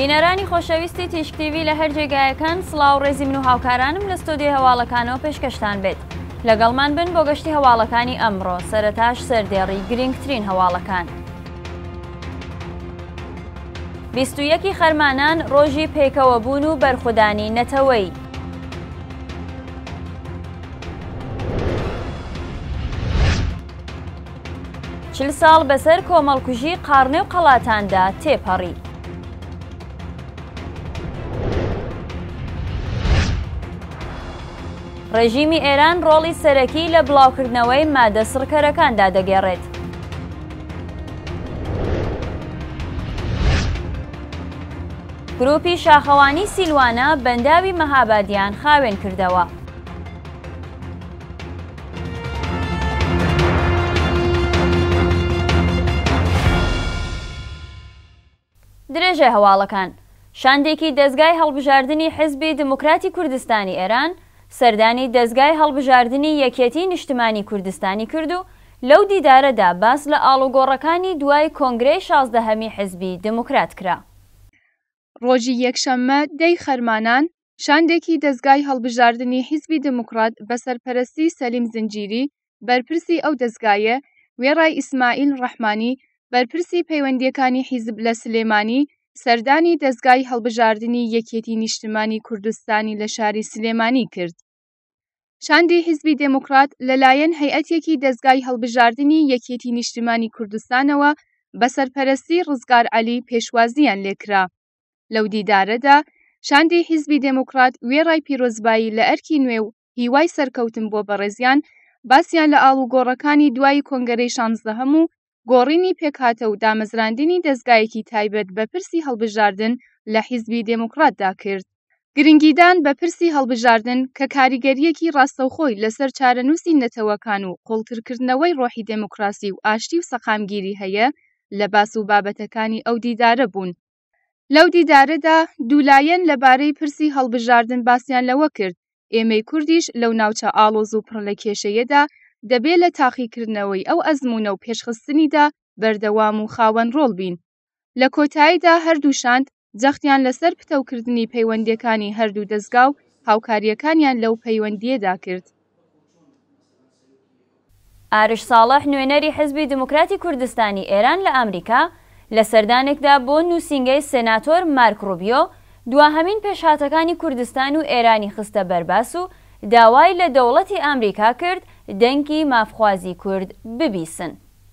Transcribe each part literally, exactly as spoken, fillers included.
بینەرانی خۆشەویستی تیشکتیوی لە هەر جێگایەکان سڵاو ڕێزی من و هاوکارانم لە ستۆدیۆ هەواڵەکانەوە پێشکەشتان بێت لەگەڵمان بن بۆ گەشتی هەواڵەکانی ئەمڕۆ سەرەتاش سەردێڕی گرنگترین هەواڵەکان. بیست و یەکی خەرمانان ڕۆژی پێکەوەبوون و بەرخودانی نەتەوەی. چل ساڵ بەسەر کۆمەڵکوژی قارنێ و قەڵاتاندا تێپەڕی. ڕێژیمی ئێران ڕۆڵی سەرەکی لە بڵاوکردنەوەی مادە سڕکەرەکاندا دەگێڕێت. گروپی شاخەوانی سیلوانە بەنداوی مەهابادیان خاوێن کردەوە. درێژە هەواڵەکان شاندێکی دەستگای هەڵبژاردننی حیزبی دموکراتی کوردستانی ئێران سەردانی دەستگای هەڵبژاردننی یەکێتی نیشتمانی کوردستانی کرد و لەو دیدارەدا باس لە ئاڵوگۆڕەکانی دوای کۆنگرەی شازدەهەمی حیزبی دموکرات کرا. ڕۆژی یەکشەممە دەی خەرمانان شاندێکی دەستگای هەڵبژاردننی حیزبی دموکرات بە سەرپەرستی سەلیم زنجیری بەرپرسی ئەو دەستگایە وێڕای ئیسماعیل ڕەحمانی بەرپرسی پەیوەندیەکانی حیزب لە سلێمانی سەردانی دەستگای هەڵبژاردننی یەکێتی نیشتمانی کوردستانی لە شاری سلێمانی کرد. شاندی حیزبی دموکرات لەلایەن هەیئەتێکی دەستگای هەڵبژاردننی یەکێتی نیشتمانی کوردستانەوە بە سەرپەرستی ڕزگار عەلی پێشوازیان لێکرا. لەو دیدارەدا شاندی حیزبی دموکرات وێڕای پیرۆزبایی لە ئەرکی نوێ و هیوای سەرکەوتن بۆ بەڕێزیان باسییان لە ئاڵوگۆڕەکانی دوای کۆنگرەی شانزدەهەم و گۆڕینی پێکهاتە و دامەزراندنی دەستگایەکی تایبەت بە پرسی هەڵبژاردن لە حیزبی دموکراتدا کرد. گرنگیدان بە پرسی هەڵبژاردن کە کاریگەریەکی ڕاستەوخۆی لەسەر چارەنووسی نەتەوەکان و قوڵترکردنەوەی ڕۆحی دموکراسی و ئاشتی و سەقامگیری هەیە لە باس و بابەتەکانی ئەو دیدارە بوون. لەو دیدارەدا دوولایەن لەبارەی پرسی هەڵبژاردن باسییان لەوە کرد ئێمەی کوردیش لەو ناوچە ئاڵۆز و پڕ لە کێشەیەدا دەبێت لە تاقیکردنەوەی ئەو ئەزمونە و پێشخستنیدا بەردەوام و خاوەن ڕۆڵ بین. لە کۆتاییدا هەردووشاند جەختیان لەسەر پتەوکردنی پەیوەندیەکانی هەردوو دەستگا و هاوکاریەکانیان لەو پەیوەندیەدا کرد. ئارش ساڵح نوێنەری حیزبی دموکراتی کوردستانی ئێران لە ئەمریکا لە سەردانێکدا بۆ نووسینگەی سێناتۆر مارک ڕوبیۆ دواهەمین پێشهاتەکانی کوردستان و ئێرانی خستە بەرباس و داوای لە دەوڵەتی ئەمریکا کرد دەنگی مافخوازی کورد ببیسن.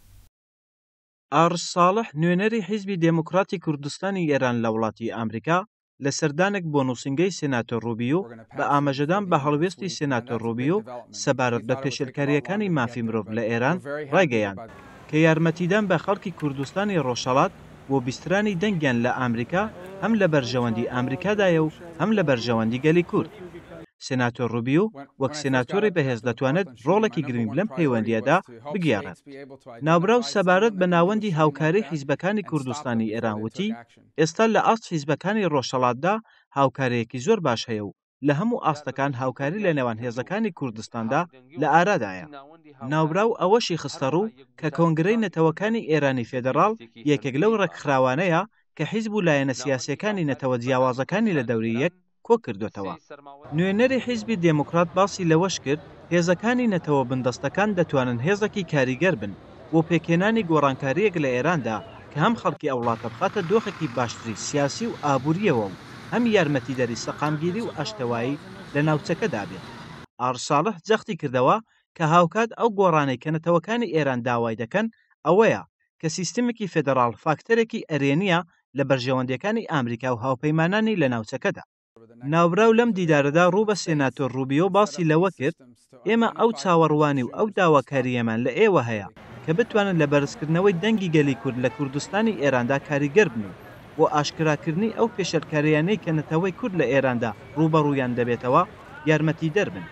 ئارش ساڵح نوێنەری حیزبی دموکراتی کوردستانی ئێران لە وڵاتی ئەمریکا لە سەردانێک بۆ نووسینگەی سێناتۆر ڕوبیۆ بە ئاماژەدان بە هەڵوێستی سێناتۆر ڕوبیۆ سەبارەت بە پێشێلکاریەکانی مافی مرۆڤ لە ئێران ڕایگەیاند کە یارمەتیدان بە خەڵکی کوردستانی ڕۆژهەڵات بۆ بیسترانی دەنگیان لە ئەمریکا هەم لە بەرژەوەندی ئەمریکادایە و هەم لە بەرژەوەندی گەلی کورد. سێناتۆر ڕوبیۆ وەک سێناتۆری بەهێز دەتوانێت ڕۆڵێکی گرنگ لەم پەیوەندیەدا بگیاڕێت. ناوبراو سەبارەت بە ناوەندی هاوکاری حیزبەکانی کوردستانی ئێران وتی ئێستا لە ئاست حیزبەکانی ڕۆژهەڵاتدا هاوکاریەکی زۆر باش هەیە و لە هەموو ئاستەکان هاوکاری لە نێوان هێزەکانی کوردستاندا لە ئارادایە. ناوبراو ئەوەشی خستە ڕوو کە کۆنگرەی نەتەوەکانی ئێرانی فێدەڕاڵ یەکێک لەو ڕێکخراوانەیە کە حیزب و لایەنە سیاسیەکانی نەتەوە جیاوازەکانی لە دەوری یەک کۆ کردوتەوە. نوێنەری حیزبی دموکرات باسی لەوەش کرد هێزەکانی نەتەوە بندەستەکان دەتوانن هێزێکی کاریگەر بن بۆ پێکێنانی گۆڕانکاریەک لە ئێراندا کە هەم خەڵکی ئەوڵاتە بخاتە دۆخێکی باشتری سیاسی و ئابووریەوە و هەم یارمەتیدەری سەقامگیری و ئاشتەوایی لە ناوچەکەدا بێت. ئارش ساڵح جەختی کردەوە کە هاوکات ئەو گۆڕانەی کە نەتەوەکانی ئێران داوای دەکەن ئەوەیە کە سیستمێکی فێدەراڵ فاکتەرێکی ئەرێنیە لە بەرژەوەندیەکانی ئەمریکا و هاوپەیمانانی لە ناوچەکەدا. ناوبراو لەم دیدارەدا ڕوو بە سێناتۆر ڕوبیۆ باسی لەوە کرد ئێمە ئەو چاوەڕوانی و ئەو داواکاریەمان لە ئێوە هەیە کە بتوانن لە بەرزکردنەوەی دەنگی گەلی کورد لە کوردستانی ئێراندا کاریگەر بن و بۆ ئاشکراکردنی ئەو پێشەلکاریانەی کە نەتەوەی کورد لە ئێراندا ڕوبەڕوویان دەبێتەوە یارمەتی دەربن.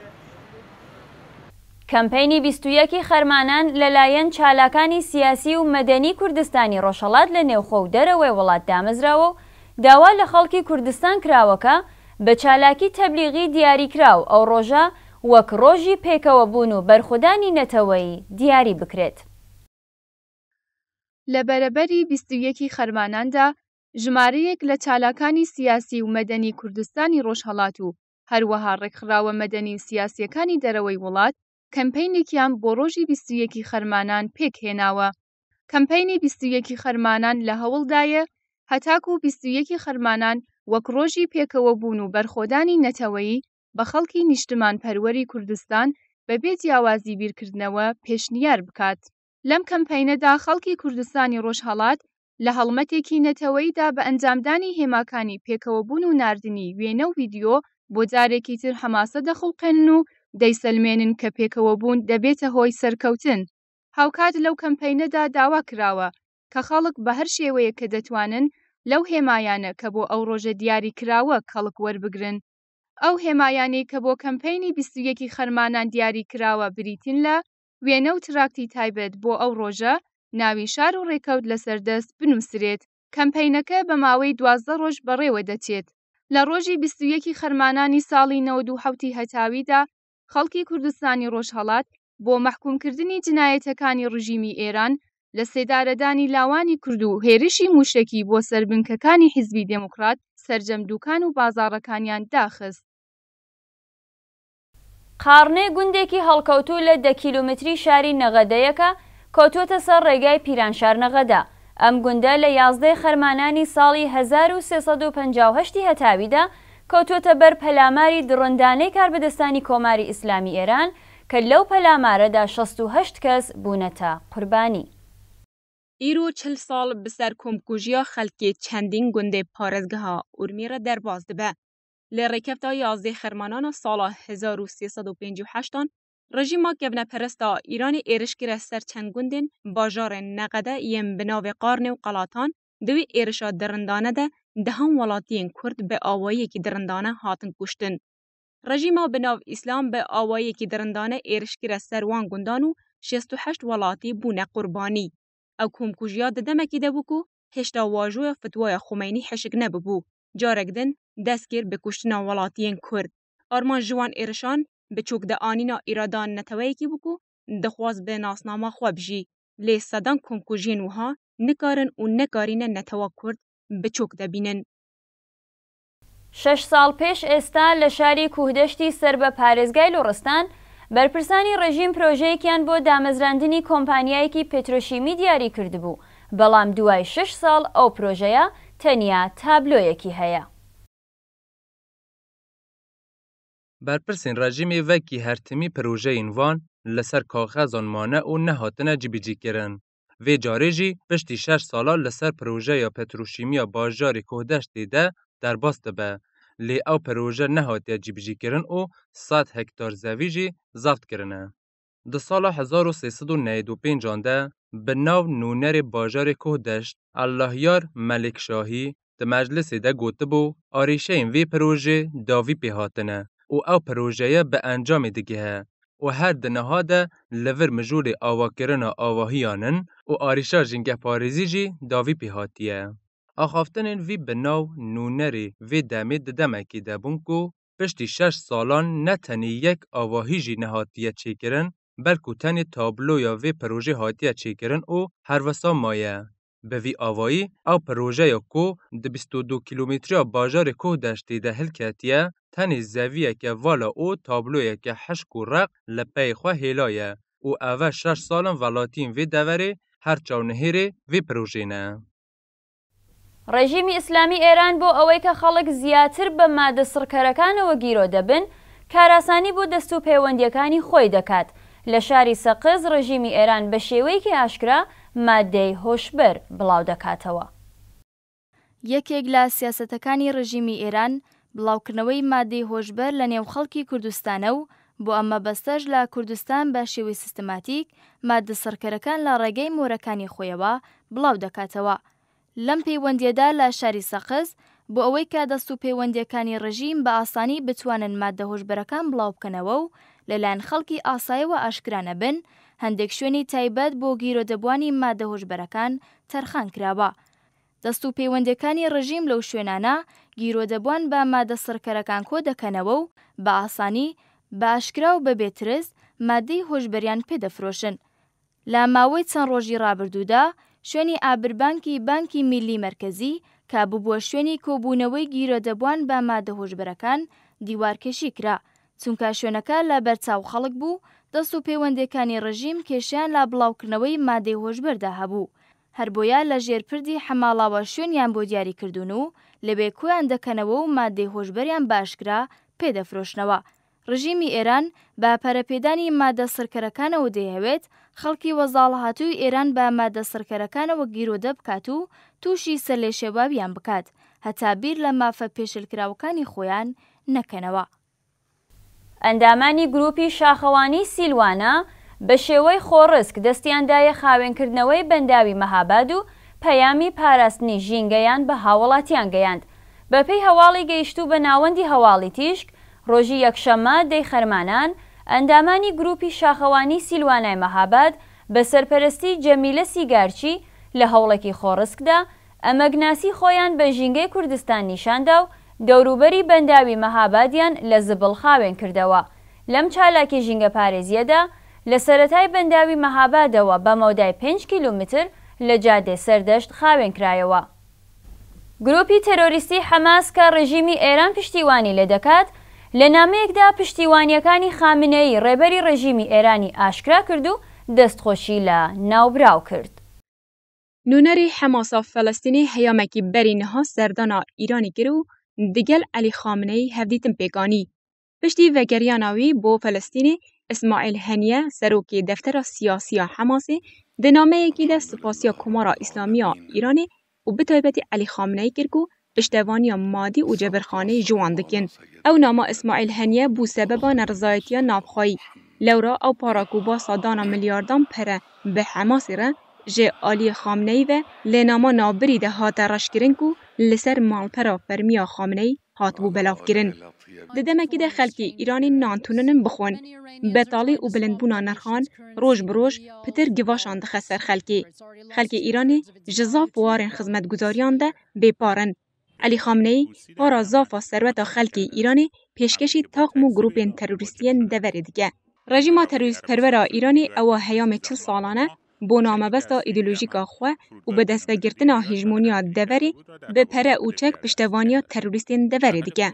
کەمپەینی بیست و یەکی خەرمانان لەلایەن چالاکانی سیاسی و مەدەنی کوردستانی ڕۆژهەڵات لە نێوخۆ و دەرەوەی وڵات دامەزراوە و داوا لە خەڵکی کوردستان کراوەکە بە چالاکی تەبلیغی دیاریکراو ئەو ڕۆژە وەک ڕۆژی پێکەوەبوون و بەرخودانی نەتەوەیی دیاری بکرێت. لە بەرەبەری بیست و یەکی خەرماناندا ژمارەیەک لە چالاکانی سیاسی و مەدەنی کوردستانی ڕۆژهەڵات و هەروەها ڕێکخراوە مەدەنی و سیاسیەکانی دەرەوەی وڵات کەمپەینێکیان بۆ ڕۆژی بیست و یەکی خەرمانان پێکهێناوە. کەمپەینی بیست و یەکی خەرمانان لە هەوڵدایە هەتاکو بیست و یەکی خەرمانان وەک ڕۆژی پێکەوە بوون و بەرخۆدانی نەتەوەیی بە خەڵکی نیشتمان پەروەری کوردستان بەبێ جیاوازی بیرکردنەوە پێشنیار بکات. لەم کەمپەینەدا خەڵکی کوردستانی ڕۆژهەڵات لە هەڵمەتێکی نەتەوەییدا بە ئەنجامدانی هێماکانی پێکەوەبوون و ناردنی وێنە و ڤیدیۆ بۆ جارێکی تر حەماسە دەخڵقێنن و دەیسەلمێنن کە پێکەوەبوون دەبێتە هۆی سەرکەوتن. هاوکات لەو کەمپەینەدا داوا کراوە کە خەڵک بە هەر شێوەیە کە دەتوانن لەو هێمایانە کە بۆ ئەو ڕۆژە دیاری کراوە خەڵک وەربگرن. ئەو هێمایانەی کە بۆ کەمپەینی بیست و یەکی خەرمانان دیاری کراوە بریتین لە وێنە و تراکتی تایبەت بۆ ئەو ڕۆژە ناوی شار و ڕێکەوت لەسەردەست بنووسرێت. کەمپەینەکە بە ماوەی دوازدە ڕۆژ بەڕێوە دەچێت. لە ڕۆژی بیست و یەکی خەرمانانی ساڵی نەوەد و حەوتی هەتاویدا خەڵکی کوردستانی ڕۆژهەڵات بۆ مەحکومکردنی جنایەتەکانی ڕژیمی ئێران لە سێدارەدانی لاوانی کورد و هێرشی موشکی بۆ سەربنکەکانی حیزبی دموکرات سەرجەم دوکان و بازاڕەکانیان داخست. قارنێ گوندێکی هەڵکەوتوو لە دە کیلومتری شاری نەغەدەیەکە کەوتووەتە سەر ڕێگای پیرانشار نەغەدە. ئەم گوندە لە یازدەی خەرمانانی ساڵی هەزار و سێسەد و پەنجاو و هەشتی هەتاویدا کەوتووەتە بەر پەلاماری دڕندانەی کاربەدەستانی کۆماری ئیسلامی ئێران کە لەو پەلامارەدا شەست و هەشت کەس بوونەتە قوربانی. ئیرۆ چل ساڵ بەسەر کۆمکوژیە خەڵکی چەندین گوندێ پارێزگەها ئورمیرە دەرباز دەبە. لە ڕێکەفتا یازدەی خەرمانانە ساڵە هەزار و سێسەد و پێنجاو و هەشتان ڕژیما کەڤنەپەرستا ئیرانی ئێرشکرە سەر چەند گوندên bajarên Neqede yên bi navê Qarnê û Qelatan di wî êrişa dirindane de dehan welatiyên Kurd bi awayekî dirindane hatin kuştin. Rejîma bi nav İslam bi awayekî dirindane êrişkirə ser wan gundan û şêst û heşt welatî bûne qurbanî. Ew komkujiya di demekî de bû ku hêşta wajoya fetwaya Xumeyni hişik nebibû. Carek din dest kir bi kuştina welatiyên Kurd. Arman ji wan êrişan bi çûk de anîna îradan neteweyekî bû ku dixwaz bi nasnama xwe bijî. Lê sedan komkujiyên wiha nikarin û nekarîne netewa Kurd bi çûk de bînin. شش ساڵ پێش ئێستا لە شاری کوهدەشتی سەر بە پارێزگای لۆڕستان بەرپرسانی ڕێژیم پرۆژەیەکیان بۆ دامەزراندنی کۆمپانیایەکی پێترۆشیمی دیاری کردبوو، بەڵام دوای شش ساڵ ئەو پرۆژەیە تەنیا تابلۆیەکی هەیە. بەرپرسین ڕێژیمی vekî hertimî projeyên van li ser kaxezan mane û nehatine cibicîkirin. Vê carê jî piştî şeş sala li ser projeya petroşîmiya bajarê Kuhdeştê de derbas dibe. Lê ew proje nehatiye cibicîkirin û sed hektar zevî jî zaft kirine. Di sala hezar û sêsed û neyî û pêncan de bi nav nûnerê bajarê Kuhdeşt Allahyar Melikşahî di meclisê de gotibû arîşeyên vê projê davî pê hatine û ew projeye bi encamê digihe û her di niha de li vir mijûlê avakirina avahiyan in û arîşa jîngehparêzî jî davî pê hatiye. Axaftinên vî bi nav nûnerê vê demê di demekî de bûn ku piştî şeş salan ne tenê yek avahî jî nehatiye çêkirin, belkû tenê tabloya vê projê hatiye çêkirin û herwesa maye. Bi vî avayî ew projeya ku di bîst û du kîlometriya bajarê Kuhdeştê de hilketiye, tenê zeviyeke vala û tabloyeke hişk û req li peyê xwe hêlaye û ev e şeş salan welatiyên vê deverê her çawnihêrê vê projê ne. ڕێژیمی ئیسلامی ئێران بۆ ئەوەی کە خەڵک زیاتر بە مادە سڕکەرەکانەوە گیرۆ دەبن کاراسانی بۆ دەست و پەیوەندیەکانی خۆی دەکات. لە شاری سەقز ڕێژیمی ئێران بە شێوەیەکی ئاشکرا مادەی هۆشبەر بڵاو دەکاتەوە. یەکێک لە سیاسەتەکانی ڕێژیمی ئێران بڵاوکردنەوەی مادەی هۆشبەر لە نێو خەڵکی کوردستانە و بۆ ئەمە بەستەش لە کوردستان بە شێوەی سیستماتیک مادە سڕکەرەکان لە ڕێگەی مۆرەکانی خۆیەوە بڵاو دەکاتەوە. لەم پەیوەندیەدا لە شاری سەقز بۆ ئەوەی کە دەست و پەیوەندیەکانی ڕژیم بە ئاسانی بتوانن مادە هۆشبەرەکان بڵاو بکەنەوە و لەلایەن خەڵکی ئاساییەوە ئاشکرانە بن، هەندێک شوێنی تایبەت بۆ گیرۆدەبوانی مادە هۆشبەرەکان تەرخان کراوە. دەست و پەیوەندیەکانی ڕژیم لەو شوێنانە گیرۆدەبوان بە مادە سڕکەرەکان کۆ دەکەنەوە و بە ئاسانی بە ئاشکرا و بەبێ ترس مادەی هۆشبەریان پێدەفرۆشن. لە ماوەی چەند ڕۆژی ڕابردوودا شوێنی ئابربانکی بانکی میلی مەرکەزی کە ببووە شوێنی کۆبوونەوەی گیرۆدەبوان بە مادە هۆشبەرەکان دیوارکێشی کرا، چونکە شوێنەکە لە بەرچاو خەڵک بوو، دەست و پەیوەندەکانی ڕژیم کێشیان لە بڵاوکردنەوەی مادەی هۆشبەردا هەبوو. هەر بۆیە لە ژێرپردی حەماڵاوە شوێنیان بۆ دیاریکردوون و لەبێ کۆیان دەکەنەوە و مادەی هۆشبەریان باشکرا پێدەفرۆشنەوە. ڕژیمی ئێران بە پەرەپێدانی مادە سڕکەرەکانەوە دەیەوێت خەڵکی وەزاڵەهاتووی ئێران بە مادە سڕکەرەکانەوە گیرۆدە بکات و تووشی سەرلێشێبابیان بکات، هەتا بیر لە مافە پێشلکراوەکانی خۆیان نەکەنەوە. ئەندامانی گروپی شاخەوانی سیلوانە بە شێوەی خۆڕسک دەستیاندایە خاوێنکردنەوەی بەنداوی مەهاباد و پەیامی پاراستنی ژینگەیان بە هاوڵاتیان گەیاند. بەپێی هەواڵی گەیشتوو بە ناوەندی هەواڵی تیشک ڕۆژی یەکشەممە دەی خەرمانان ئەندامانی گروپی شاخەوانی سیلوانای مەهاباد بە سەرپەرستی جەمیلە سیگارچی لە هەوڵێکی خۆڕسکدا ئەمەگناسی خۆیان بە ژینگەی کوردستان نیشاندا و دەوروبەری بەنداوی مەهابادیان لە زبڵ خاوێن کردەوە. لەم چالاکی ژینگە پارێزیەدا لە سەرەتای بەنداوی مەهابادەوە بە مەودای پێنج کیلومتر لە جادێ سەردەشت خاوێن کرایەوە. گروپی تەرۆریستی حەماس کە ڕژیمی ئێران پشتیوانی لێ دەکات لە نامەیەکدا پشتیوانیەکانی خامنەیی ڕێبەری ڕژیمی ئێرانی ئاشکرا کرد و دەستخۆشی لە ناوبراو کرد. نونەری حەماسا فەلەستینی هەیامێکی بەری نەها سەردانا ئیرانی کرد و دیگەل عەلی خامنەی هەفدیتم پێکانی. پشتی vegeriyanawî بۆ فەلەستینê İsmail Heniye serokê deftera siyasiya Hemasê di nameyekî de spasiya Komara İslamiya Îranê û bi taybetî Elî Xameneyî kir ku piştevaniya madî û ceberxaneyê ji wan dikin. Ew nama İsmail Heniye bû sebeba nerizayetiya navxwayî. Lewra ew para ku basa dana milyardan pere bi Hemasê re ji Aliyê Xameneyî ve lênama navbirî de hate reşkirin ku li ser malpera fermiya Xameneyî hatibû belavkirin. Di demekî de xelkê Îranê nantûninin bixwin. Betalî û bilindbûna nerxan roj bi roj pitir givaşan dixe ser xelkê. Xelkê Îranê ji zaf warên xizmetguzariyan de bêparin. Elî Xameneyî para zafa serweta xelkê Îranê pêşkeşî taxm û grûpên terorîstiyên deverê dike. Rejîma terorîstperwera Îranê ewa heyamê çil salan e بۆ نامەبەستا ئیدئولۆژیکا xwe û bi destveگirtina hejmoniya deverê bi pere û çek piştevaniya terorîstên deverê dike.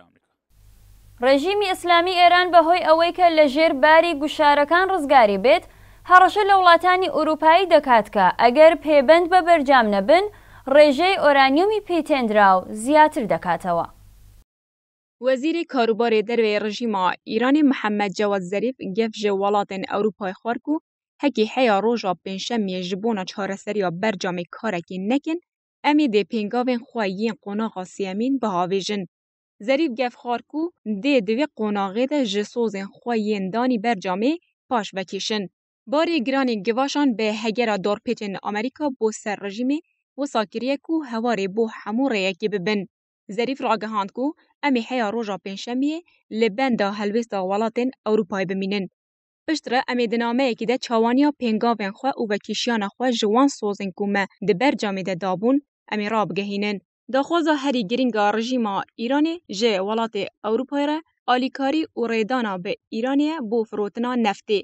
ڕێژیمی ئیسلامی ئێران بەهۆی ئەوەی کە لە ژێر باری گوشارەکان ڕزگاری بێت هەڕەشە لە وڵاتانی ئوروپایی دەکات کە ئەگەر پێبند بە بەرجام نەبن ڕێژەی ئۆرانیومی پێتێنراو زیاتر دەکاتەوە. وەزیرê کاروبارê derveyê rejîma Îranê Mihemed Cewad Zerîf gev ji welatên Ewropayê xwar ku hekî heya roja pênşemiyê ji bona çareseriya bercamê karekê nekin, em ê dê pêngavên xwe yên qonaxa sêyemîn bihêvêjin. Zerîf gev xwar ku dê di vê qonaxê de ji sozên xwe yên danî bercamê paş vekêşin. Barê giranê givaşan bi hegera dorpêçên Amerîka bo ser rejîmê wisa kiriye ku hewarê bo hemû rêyekê bibin. Zerîf ragihand ku em ê heya roja pênşemiyê li benda helbêsta welatên Ewropayê bimînin. Piştre em ê di nameyekî de çawaniya pêngavên xwe û vekêşiyana xwe ji wan sozên ku me di bercamê de dabûn em ê rabigehînin. Daxwaza herî girînga rejîma Îranê ji welatê Ewropayê re alîkarî û rêdana bi Îranê ye bo firotina neftê.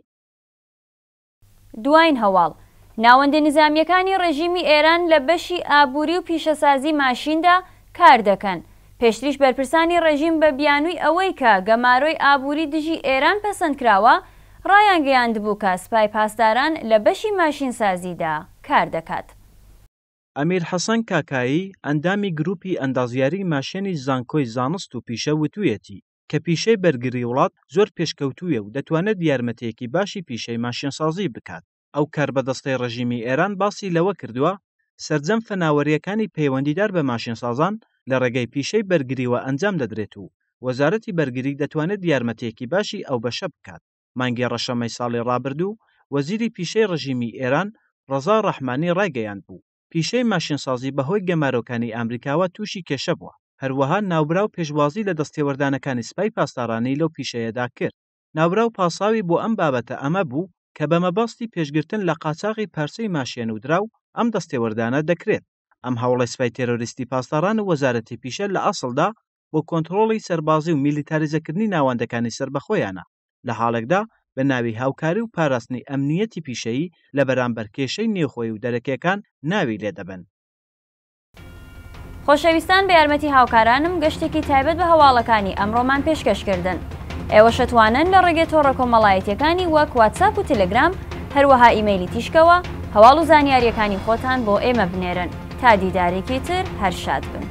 دوایین هەواڵ ناوەندە نظامیەکانی ڕێژیمی ئێران لە بەشی ئابووری و پیشەسازی ماشیندا کار دەکەن. پێشتریش بەرپرسانی ڕێژیم بە بیانووی ئەوەی کە گەمارۆی ئابووری دژی ئێران پەسەند کراوە ڕایان گەیاندبوو کە سپای پاسداران لە بەشی ماشینسازیدا کار دەکات. ئەمیر حەسەن کاکایی ئەندامی گروپی ئەندازیاری ماشێنی زانکۆی زانست و پیشە وتوویەتی کە پیشەی بەرگری وڵات زۆر پێشکەوتوویە و دەتوانێت یارمەتێکی باشی پیشەی ماشینسازی بکات. ئەو کار بەدەستەی ڕژیمی ئێران باسی لەوە کردووە سەرجەم فەناوەریەکانی پەیوەندیدار بە ماشینسازان لە ڕێگەی پیشەی بەرگریوە ئەنجام دەدرێت و وەزارەتی بەرگری دەتوانێت یارمەتێکی باشی ئەو بەشە بکات. مانگی ڕەشەمەی ساڵی ڕابردوو وەزیری پیشەی ڕژیمی ئێران ڕەزا ڕەحمانی ڕایگەیاند بوو پیشەی ماشینسازی بەهۆی گەمارۆکانی ئەمریکاوە تووشی کێشە بووە. هەروەها ناوبراو پێشوازی لە دەستێوەردانەکانی سپای پاسدارانی لەو پیشەیەدا کرد. ناوبراو پاساوی بۆ ئەم بابەتە ئەمە بوو کە بە مەبەستی پێشگرتن لە قاچاغی پارچەی ماشێن و دراو ئەم دەستێوەردانە دەکرێت. ئەم هەوڵی سپای تێرۆریستی پاسداران و وەزارەتی پیشە لە ئەسڵدا بۆ کۆنتڕۆڵی سەربازی و میلیتاریزەکردنی ناوەندەکانی سربەخۆیانە لە حاڵێکدا بە ناوی هاوکاری و پاراستنی ئەمنیەتی پیشەیی لە بەرامبەر کێشەی نێوخۆی و دەرەکیەکان ناوی لێدەبن. خۆشەویستان بە یارمەتی هاوکارانم گەشتێکی تایبەت بە هەواڵەکانی ئەمڕۆمان پێشکەشکردن. ئێوە شەتوانن لە ڕێگەی تۆڕە کۆمەڵایەتیەکانی وەک واتساپ و تەلەگرام هەروەها ئیمەیلی تیشکەوە هەواڵ و زانیاریەکانی خۆتان بۆ ئێمە بنێرن. تا دیدارێکی تر هەر شاد بن.